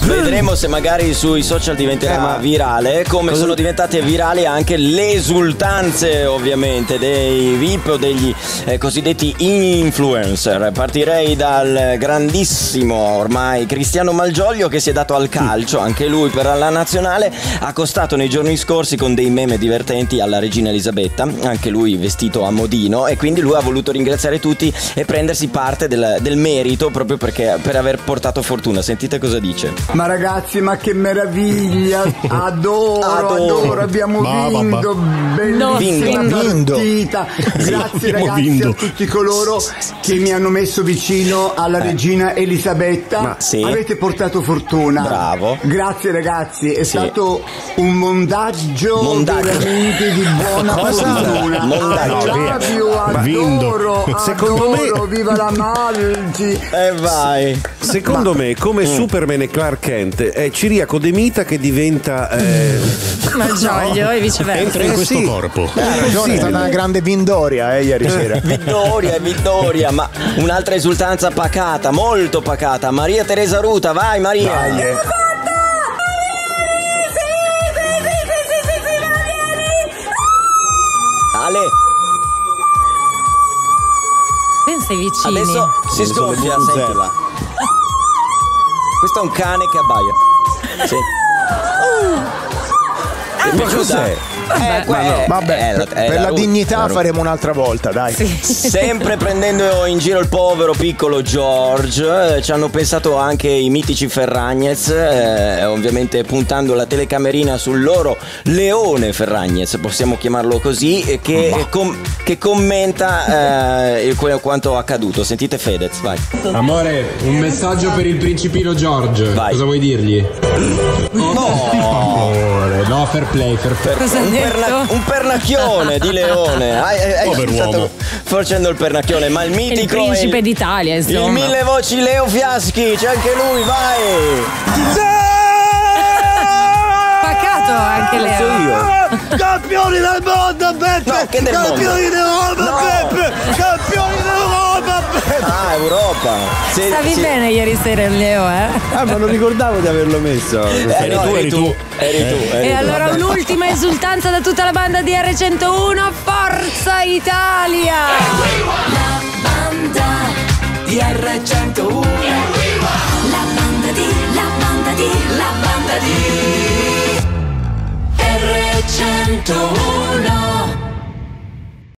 Vedremo se magari sui social diventerà virale, come sono diventate virali anche le esultanze ovviamente dei VIP o degli cosiddetti influencer. Partirei dal grandissimo ormai Cristiano Malgioglio, che si è dato al calcio, anche lui per la nazionale, accostato nei giorni scorsi con dei meme divertenti alla regina Elisabetta, anche lui vestito a modino, e quindi lui ha voluto ringraziare tutti e prendersi parte del merito proprio perché per aver portato fortuna. Sentite cosa dice. Ma ragazzi, ma che meraviglia, adoro, abbiamo vinto, bellissima partita. Grazie ragazzi a tutti coloro che mi hanno messo vicino alla regina Elisabetta. Avete portato fortuna. Bravo. Grazie ragazzi, è stato un mondaggio veramente di buona fortuna. Adoro, secondo me, viva la Malgi. Vai. Secondo me, come Superman e Clark Kent, è Ciriaco De Mita che diventa Malgioglio e viceversa. Entra in questo corpo. È stata una grande Vindoria ieri sera. Vittoria, ma un'altra esultanza pacata, molto pacata. Maria Teresa Ruta, vai Maria. Ale. Pensa ai vicini. Adesso si sgonfia, sentila. Questo è un cane che abbaia. Sì. Ma cos'è? Per la dignità faremo un'altra volta, dai. Sempre prendendo in giro il povero piccolo George, ci hanno pensato anche i mitici Ferragnez, ovviamente puntando la telecamerina sul loro leone Ferragnez, possiamo chiamarlo così, che commenta quanto accaduto. Sentite Fedez, vai. Amore, un messaggio per il principino George. Vai. Cosa vuoi dirgli? Amore, no, fair play. Un pernacchione di leone. Pover'uomo. Facendo il pernacchione, ma il mitico, il principe d'Italia, insomma. Il mille voci Leo Fiaschi, c'è anche lui, vai. Pacato anche Leo. Campioni del mondo, Beppe! No, che del Campioni d'Europa, Beppe! Campioni d'Europa, Beppe! Ah, Europa. Stavi bene ieri sera il Leo, ma non ricordavo di averlo messo. Eri tu. E allora un'ultima esultanza da tutta la banda di R101, Forza Italia! La banda di R101. La banda di R101.